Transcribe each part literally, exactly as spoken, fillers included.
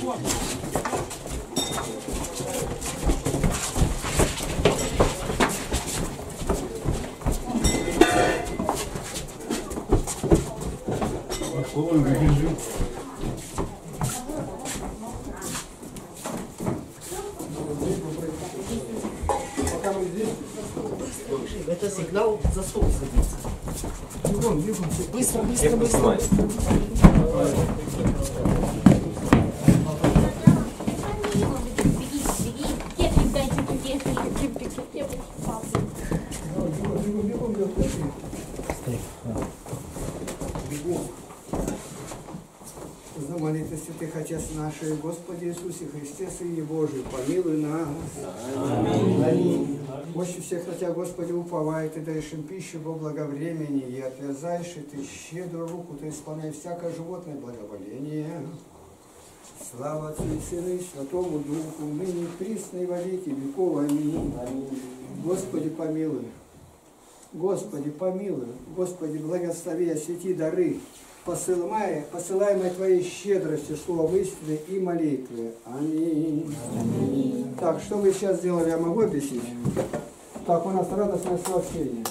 Это сигнал за стол садиться. Бегом, бегом. Быстро, быстро, быстро. За молитвы святых Отец наших, Господи Иисусе Христе, Сыне Божий, помилуй нас. Аминь. Аминь. Больше всех на Тебя, Господи, уповай, Ты даешь им пищу во благовремени, и отвязаешь, и Ты щедрую руку, Ты исполняй всякое животное благоволение. Слава Отцу и Сыну и Святому Духу, ныне и присно и во веки веков. Аминь. Аминь. Господи, помилуй. Господи, помилуй. Господи, благослови, освети дары, посылаемые, посылаемые Твоей щедростью, словом истины и молитвы. Аминь. Аминь. Так, что вы сейчас сделали, я могу объяснить? Так, у нас радостное сообщение.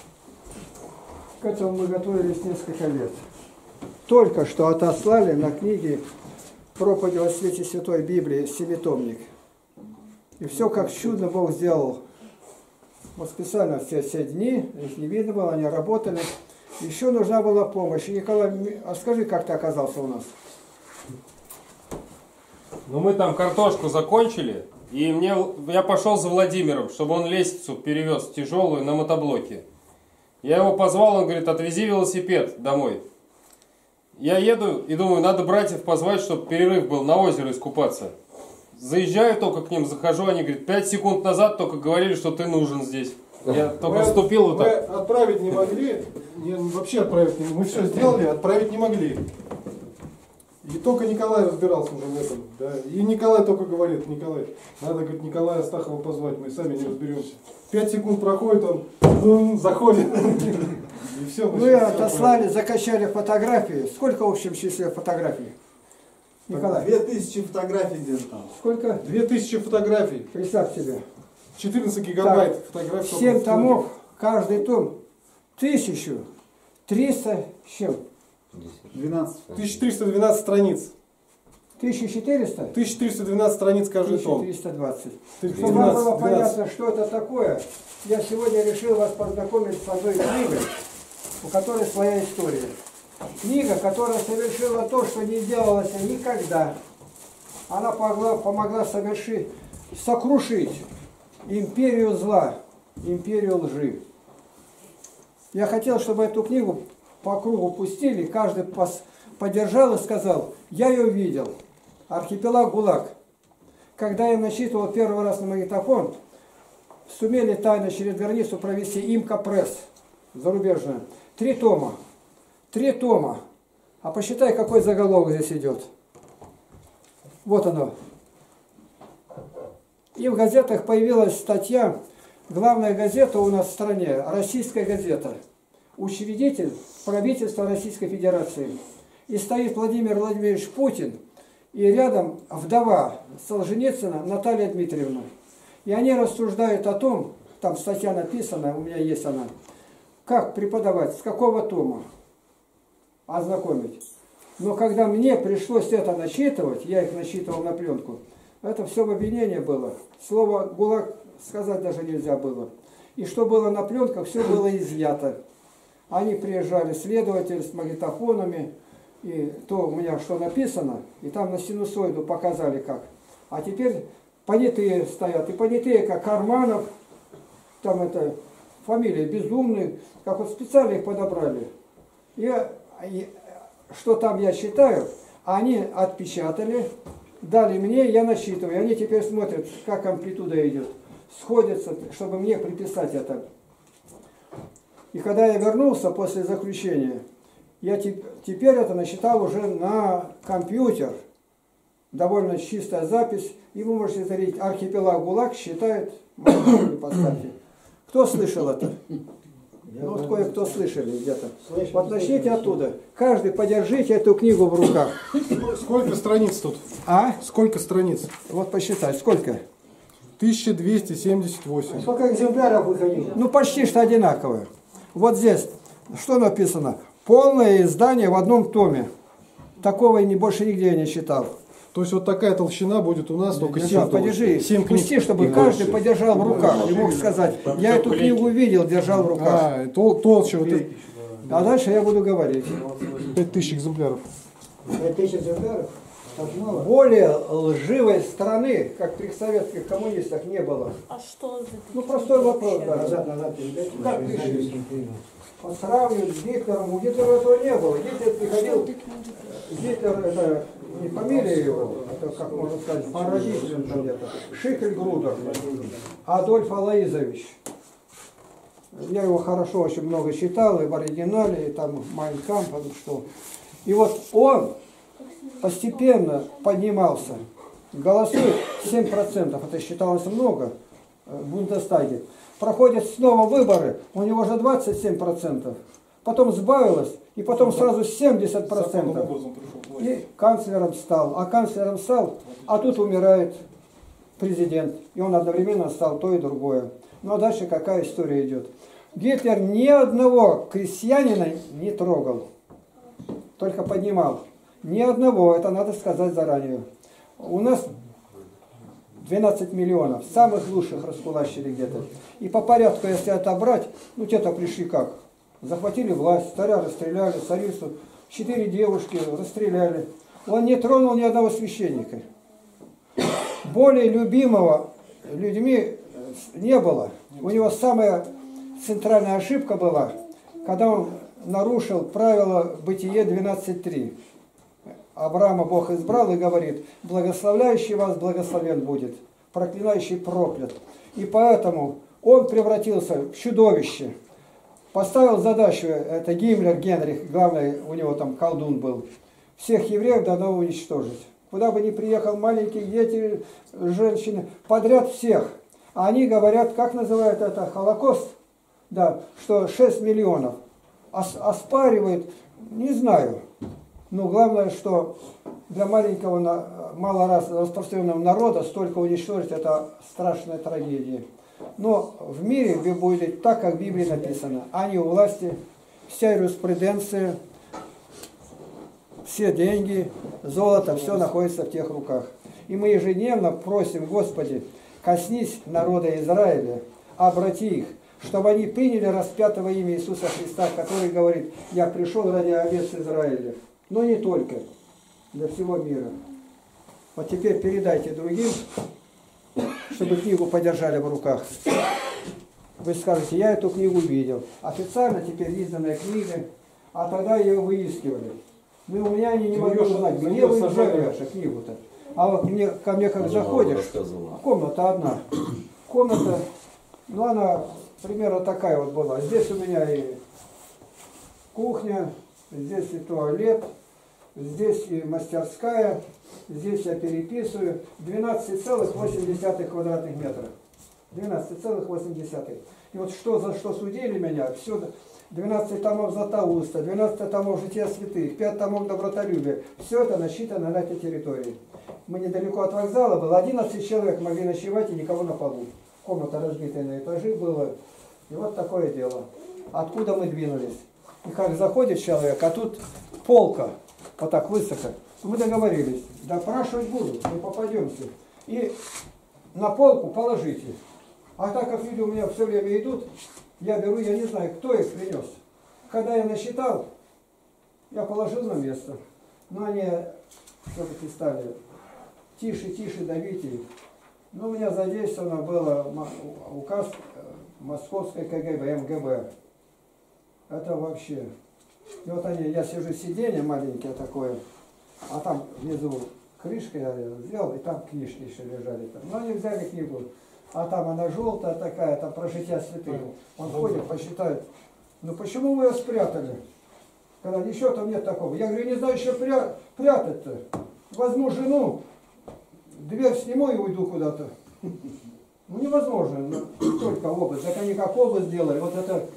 К этому мы готовились несколько лет. Только что отослали на книге проповеди во свете Святой Библии семитомник. И все как чудно Бог сделал. Вот специально все, все дни, их не видно было, они работали. Еще нужна была помощь. Николай, а скажи, как ты оказался у нас? Ну, мы там картошку закончили, и мне, я пошел за Владимиром, чтобы он лестницу перевез тяжелую на мотоблоке. Я его позвал, он говорит, отвези велосипед домой. Я еду и думаю, надо братьев позвать, чтобы перерыв был, на озеро искупаться. Заезжаю только к ним, захожу, они говорят, пять секунд назад только говорили, что ты нужен здесь. Я только вступил вот так. Отправить не могли, не, вообще отправить не могли. Мы все сделали, отправить не могли. И только Николай разбирался уже в этом. Да. И Николай только говорит, Николай, надо, говорит, Николая Астахова позвать, мы сами не разберемся. Пять секунд проходит, он заходит. И все. Вы отослали, закачали фотографии. Сколько в общем числе фотографий? Николай. Две тысячи фотографий где-то там. Сколько? Две тысячи фотографий. Представь себе. четырнадцать гигабайт так, фотографий. Семь томов, каждый том тысячу триста с чем? двенадцать. тысяча триста двенадцать страниц. тысяча четыреста? тысяча триста двенадцать страниц каждый том. тысяча триста двадцать. Чтобы вам было понятно, что это такое, я сегодня решил вас познакомить с одной книгой, у которой своя история. Книга, которая совершила то, что не делалось никогда. Она помогла, помогла совершить, сокрушить империю зла, империю лжи. Я хотел, чтобы эту книгу по кругу пустили, каждый пос, поддержал и сказал, я ее видел. Архипелаг ГУЛАГ. Когда я насчитывал первый раз на магнитофон, сумели тайно через границу провести Имка Пресс, зарубежная. Три тома. Три тома. А посчитай, какой заголовок здесь идет. Вот оно. И в газетах появилась статья, главная газета у нас в стране, российская газета, учредитель правительства Российской Федерации. И стоит Владимир Владимирович Путин, и рядом вдова Солженицына Наталья Дмитриевна. И они рассуждают о том, там статья написана, у меня есть она, как преподавать, с какого тома ознакомить. Но когда мне пришлось это насчитывать, я их насчитывал на пленку, это все в обвинении было. Слово «ГУЛАГ» сказать даже нельзя было. И что было на пленках, все было изъято. Они приезжали, следователи с магнитофонами, и то у меня что написано, и там на синусоиду показали как. А теперь понятые стоят, и понятые, как Карманов, там это фамилии безумные, как вот специально их подобрали. И, и что там я считаю, они отпечатали, дали мне, я насчитываю. Они теперь смотрят, как амплитуда идет. Сходятся, чтобы мне приписать это. И когда я вернулся после заключения, я теперь это насчитал уже на компьютер. Довольно чистая запись. И вы можете зрить, архипелаг ГУЛАГ считает, поставьте. Кто слышал это? Ну вот кое-кто слышали где-то. Слышали, Вот начните слышали. оттуда. Каждый подержите эту книгу в руках. Сколько страниц тут? А? Сколько страниц? Вот посчитай, сколько? тысяча двести семьдесят восемь. Сколько экземпляров выходило? Ну почти что одинаковые. Вот здесь, что написано? Полное издание в одном томе. Такого я не, больше нигде я не читал. То есть вот такая толщина будет у нас, только Держал, семь, подержи, семь книг. пусти, чтобы каждый подержал в руках и мог сказать, я эту книгу видел, держал в руках. А, тол- толще вот это А дальше я буду говорить. пять тысяч экземпляров. пять тысяч экземпляров? Так мало? Более лживой страны, как при советских коммунистах, не было. А что за Ну простой вопрос, да. Назад, назад передайте. Как пришли? Сравнивать с Гитлером. У Гитлера этого не было. Гитлер приходил, Гитлер, это не фамилия его, это, как можно сказать, по родителям где-то. Шихель-Грудер, Адольф Алаизович. Я его хорошо очень много читал, и в оригинале, и там Майн Кампф, что. И вот он постепенно поднимался. Голосует семь процентов, это считалось много в Бундестаге. Проходят снова выборы, у него уже двадцать семь процентов. Потом сбавилось, и потом сразу семьдесят процентов. И канцлером стал. А канцлером стал, а тут умирает президент. И он одновременно стал то и другое. Ну а дальше какая история идет? Гитлер ни одного крестьянина не трогал. Только поднимал. Ни одного, это надо сказать заранее. У нас двенадцать миллионов, самых лучших раскулачили где-то. И по порядку, если отобрать, ну те-то пришли как? Захватили власть, царя расстреляли, царицу, четыре девушки расстреляли. Он не тронул ни одного священника. Более любимого людьми не было. У него самая центральная ошибка была, когда он нарушил правило Бытие двенадцать три. Авраама Бог избрал и говорит, благословляющий вас благословен будет, проклинающий проклят. И поэтому он превратился в чудовище. Поставил задачу, это Гиммлер, Генрих, главный у него там колдун был, всех евреев давно уничтожить. Куда бы ни приехал, маленькие дети, женщины, подряд всех. А они говорят, как называют это, Холокост? Да, что шесть миллионов. Ос оспаривают, не знаю. Но главное, что для маленького, мало раз распространенного народа столько уничтожить, это страшная трагедия. Но в мире вы будете так, как в Библии написано. Они у власти, вся юриспруденция, все деньги, золото, все находится в тех руках. И мы ежедневно просим, Господи, коснись народа Израиля, обрати их, чтобы они приняли распятого имя Иисуса Христа, который говорит, я пришел ради овец Израиля. Но не только, для всего мира. Вот теперь передайте другим, чтобы книгу подержали в руках. Вы скажете, я эту книгу видел. Официально теперь изданная книга, а тогда ее выискивали. Ну, у меня они не могли узнать, где вы взяли вашу книгу-то. А вот мне, ко мне как заходишь, комната одна. Комната, ну она примерно такая вот была. Здесь у меня и кухня, здесь и туалет, здесь и мастерская, здесь я переписываю. двенадцать целых восемь десятых квадратных метров. двенадцать целых восемь десятых. И вот что за что судили меня, все, двенадцать томов Златоуста, двенадцать томов Жития святых, пять томов добротолюбия. Все это насчитано на этой территории. Мы недалеко от вокзала было, одиннадцать человек могли ночевать и никого на полу. Комната разбитая на этажи была. И вот такое дело. Откуда мы двинулись? И как заходит человек, а тут полка, вот так высоко. Мы договорились, допрашивать будут, мы попадемся. И на полку положите. А так как люди у меня все время идут, я беру, я не знаю, кто их принес. Когда я насчитал, я положил на место. Но они все-таки стали тише, тише, давите их. Но у меня задействовано было указ Московской КГБ, МГБ. Это вообще. И вот они, я сижу, сиденье маленькое такое, а там внизу крышка я взял, и там книжки еще лежали. Но они взяли книгу, а там она желтая такая, там про жития святых. Он ходит, посчитает, ну почему вы ее спрятали? Когда ничего там нет такого. Я говорю, не знаю, еще пря прятать-то. Возьму жену, дверь сниму и уйду куда-то. Ну невозможно, только область. Так они как область сделали, вот это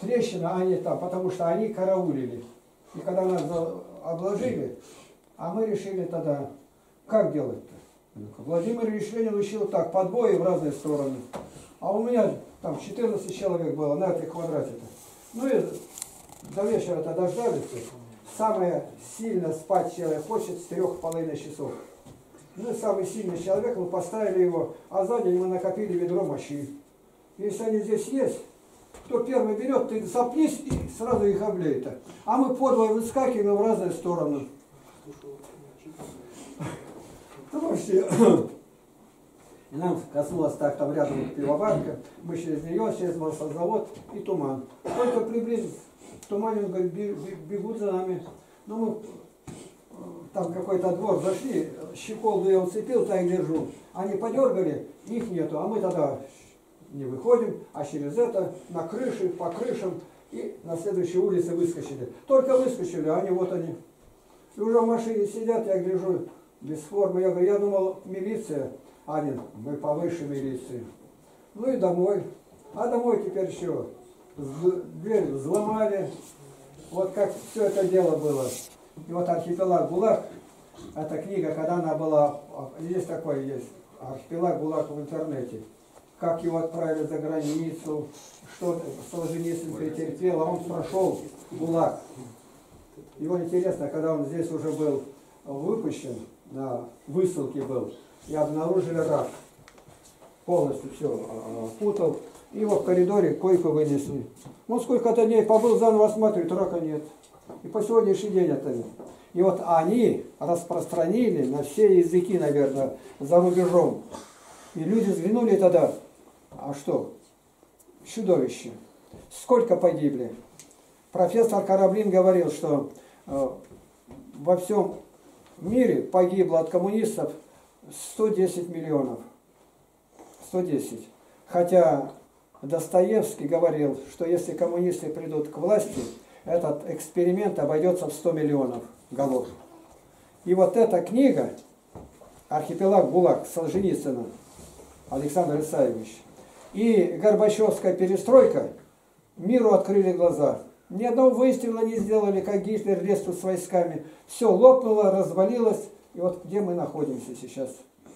трещина, они там, потому что они караулили. И когда нас обложили, а мы решили тогда, как делать-то? Владимир Решенин учил так, по двое в разные стороны. А у меня там четырнадцать человек было на этой квадрате-то. Ну и до вечера-то дождались. Самое сильно спать человек хочет с трех с половиной часов. Ну и самый сильный человек, мы поставили его, а за день мы накопили ведро мощи. Если они здесь есть, кто первый берет, ты запнись и сразу их облей-то. А мы подвое выскакиваем в разные стороны. Ну, вообще. И нам коснулось так, там рядом пивоварка, мы через нее, через маслозавод и туман. Только приблизились к туману, он говорит, бегут за нами. Ну, мы там какой-то двор зашли, щеколду я уцепил, так и держу. Они подергали, их нету, а мы тогда не выходим, а через это на крыше, по крышам и на следующей улице выскочили. Только выскочили, а они вот они. И уже в машине сидят, я гляжу, без формы. Я говорю, я думал, милиция. Один, мы повыше милиции. Ну и домой. А домой теперь еще дверь взломали. Вот как все это дело было. И вот «Архипелаг ГУЛАГ», эта книга, когда она была, есть такой, есть, «Архипелаг ГУЛАГ» в интернете. Как его отправили за границу, что Солженицын претерпел, а он прошел ГУЛАГ. Его интересно, когда он здесь уже был выпущен, на высылке был, и обнаружили рак. Полностью все путал. И его в коридоре койку вынесли. Он сколько-то дней побыл, заново осматривает, рака нет. И по сегодняшний день это нет. И вот они распространили на все языки, наверное, за рубежом. И люди взглянули тогда, а что? Чудовище. Сколько погибли? Профессор Кораблин говорил, что э, во всем мире погибло от коммунистов сто десять миллионов. сто десять. Хотя Достоевский говорил, что если коммунисты придут к власти, этот эксперимент обойдется в сто миллионов голов. И вот эта книга «Архипелаг ГУЛАГ» Солженицына Александр Исаевич и Горбачевская перестройка миру открыли глаза. Ни одного выстрела не сделали, как Гитлер лез тут с войсками. Все лопнуло, развалилось. И вот где мы находимся сейчас.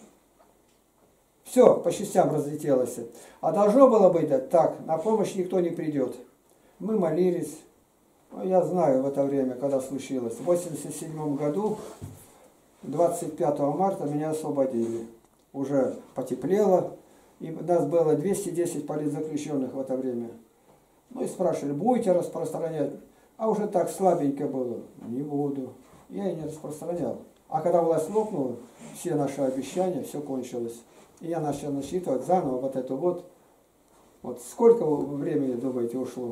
Все по частям разлетелось. А должно было быть так, на помощь никто не придет. Мы молились. Я знаю в это время, когда случилось. В восемьдесят седьмом году, двадцать пятого марта, меня освободили. Уже потеплело. И нас было двести десять политзаключенных в это время. Ну и спрашивали, будете распространять? А уже так слабенько было. Не буду. Я и не распространял. А когда власть лопнула, все наши обещания, все кончилось. И я начал насчитывать заново вот эту вот. Вот сколько времени, думаете, ушло?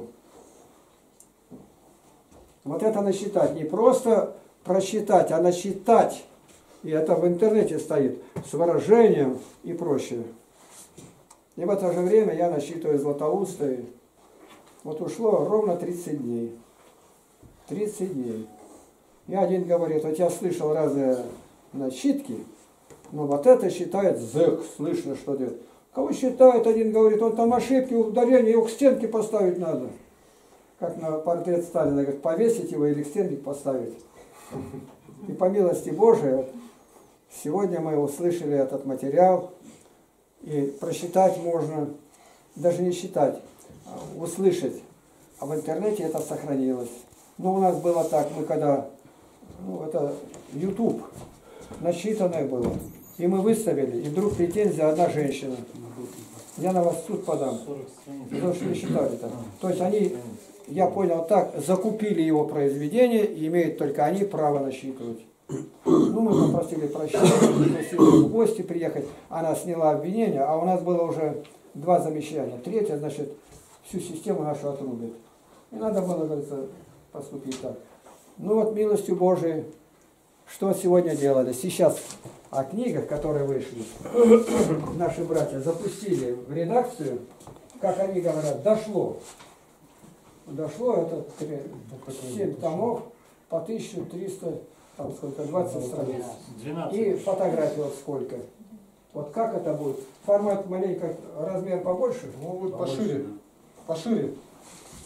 Вот это насчитать. Не просто просчитать, а насчитать. И это в интернете стоит. С выражением и прочее. И в это же время я насчитываю Златоустые. Вот ушло ровно тридцать дней. тридцать дней. И один говорит, вот я слышал разные насчитки, но вот это считает зэк, слышно, что делает. Кого считает, один говорит, он там ошибки, ударения, его к стенке поставить надо. Как на портрет Сталина, говорит, повесить его или к стенке поставить. И по милости Божией, сегодня мы услышали этот материал, и просчитать можно, даже не считать, а услышать. А в интернете это сохранилось. Но у нас было так, мы когда, ну это YouTube, насчитанное было. И мы выставили, и вдруг претензия одна женщина. Я на вас в суд подам. Потому что не считали там. То есть они, я понял так, закупили его произведение, и имеют только они право насчитывать. Ну, мы попросили прощения, попросили в гости приехать. Она сняла обвинение, а у нас было уже два замечания. Третье, значит, всю систему нашу отрубит. И надо было, говорится, поступить так. Ну вот, милостью Божией, что сегодня делали? Сейчас о книгах, которые вышли, наши братья запустили в редакцию, как они говорят, дошло. Дошло, это семь томов по тысяче триста, там сколько, двадцать страниц. И фотографий вот сколько. Вот как это будет? Формат маленько, размер побольше? Ну, вот пошире. Пошире.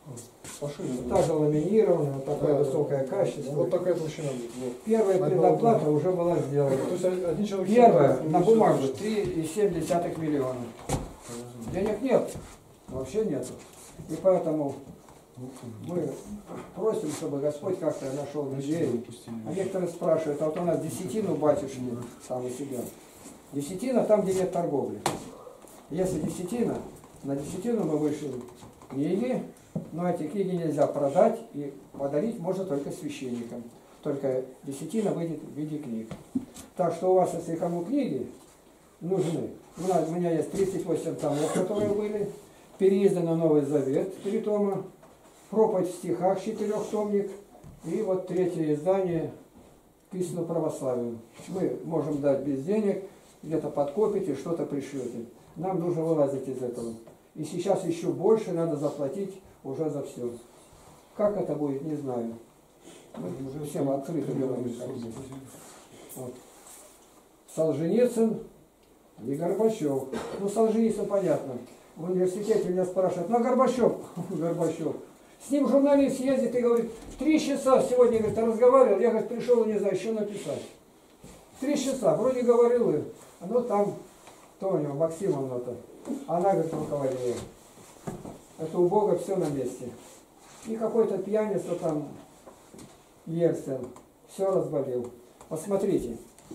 Пошире. Также ламинированная, вот такое Да, высокое да. качество. Вот такая толщина будет. Вот. Первая На предоплата голову. уже была сделана. То есть один человек... Первая на не бумагу все три и семь десятых миллиона. Денег нет, вообще нету. И поэтому мы просим, чтобы Господь как-то нашел людей. А некоторые спрашивают, а вот у нас десятину батюшки там у себя. Десятина там, где нет торговли. Если десятина, на десятину мы вышли книги, но эти книги нельзя продать и подарить можно только священникам. Только десятина выйдет в виде книг. Так что у вас, если кому книги нужны, у, нас, у меня есть тридцать восемь томов, которые были, переизданы Новый Завет, три тома, проповедь в стихах, четырехтомник, и вот третье издание к истинному православию. Мы можем дать без денег, где-то подкопите, что-то пришлете. Нам нужно вылазить из этого. И сейчас еще больше надо заплатить уже за все. Как это будет, не знаю. Мы уже всем открыто говорим. Вот. Солженицын и Горбачев. Ну, Солженицын понятно. В университете меня спрашивают, ну, а Горбачев? Горбачев. С ним журналист ездит и говорит, три часа сегодня, говорит, разговаривал, я, говорит, пришел и не знаю, что написать. Три часа, вроде говорил, и, ну, там, кто у него, Максимовна-то, она, говорит, руководила. Это у Бога все на месте. И какой-то пьяница там, Ельцин, все разболел. Посмотрите,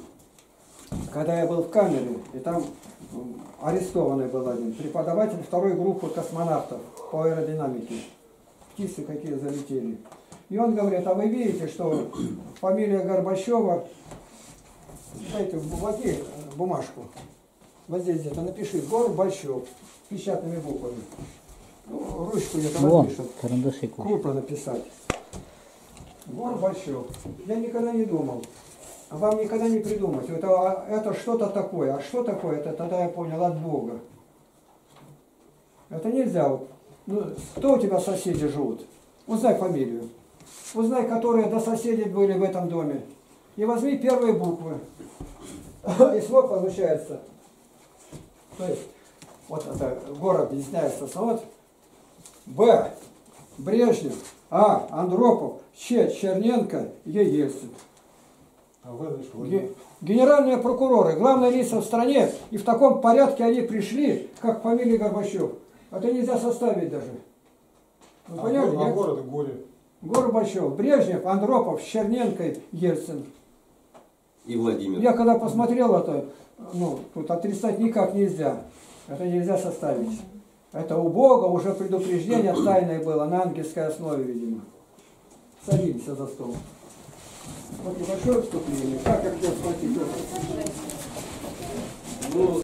когда я был в камере, и там арестованный был один, преподаватель второй группы космонавтов по аэродинамике. Птицы какие залетели. И он говорит, а вы видите, что фамилия Горбачева, дайте вот здесь бумажку, вот здесь где-то напиши, Горбачев, печатными буквами. Ну, ручку где-то напишет, крупно написать. Горбачев. Я никогда не думал. А вам никогда не придумать. Это, это что-то такое. А что такое? Это тогда я понял от Бога. Это нельзя. Вот. Ну, кто у тебя соседи живут? Узнай фамилию. Узнай, которые до соседей были в этом доме. И возьми первые буквы. И вот получается. То есть, вот это город объясняется. Вот. Б. Брежнев. А. Андропов. Ч. Черненко. Е. Ельцин. А в этой школе? Ге- Генеральные прокуроры, главные лица в стране, и в таком порядке они пришли, как фамилия Горбачев. Это нельзя составить даже. Вы А, поняли, го- а нет? город и горе. Горбачев, Брежнев, Андропов, Черненко, Ельцин. И Владимир. Я когда посмотрел это, ну, тут отрицать никак нельзя. Это нельзя составить. Это у Бога уже предупреждение тайное было, на ангельской основе, видимо. Садимся за стол. Вот небольшое вступление. Как я хотел спросить?